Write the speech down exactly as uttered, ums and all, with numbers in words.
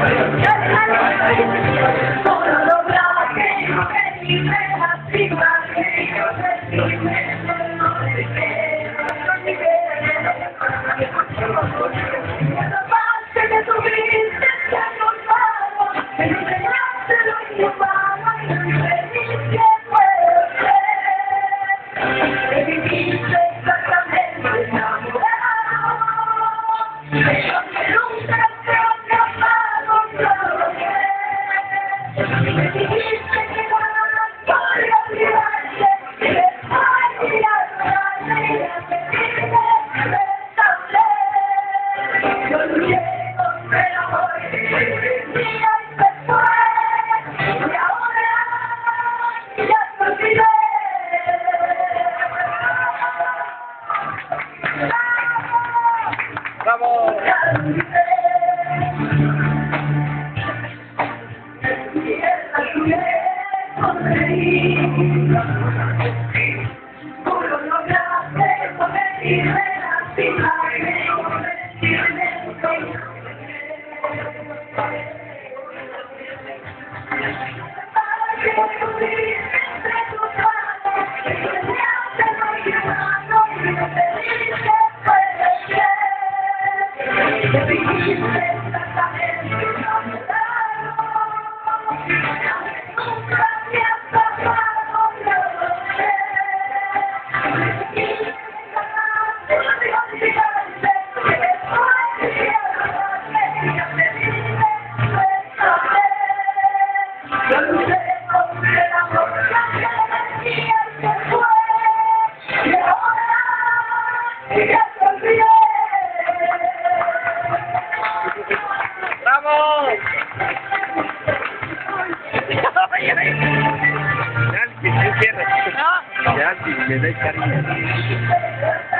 Solo lograste venirme lastimar. Que tuviste que nos me enseñaste lo inhumano y lo infeliz que puedo ser. Me viviste exactamente enamorado, pero que nunca te he amado, no lo sé. Me dijiste que nada podía olvidarte, que después de adorarte y de pedirme besarle. Yo luché con el amor que día y se fue, y ahora ya te olvidé. ¡Vamos! Ya te olvidé. Y esa tuve conseguí. Tú lo lograste convertirme en lastimarme, convertirme en todo. ¡Vamos! Ya, si me cierras. Ya, si me das cariño.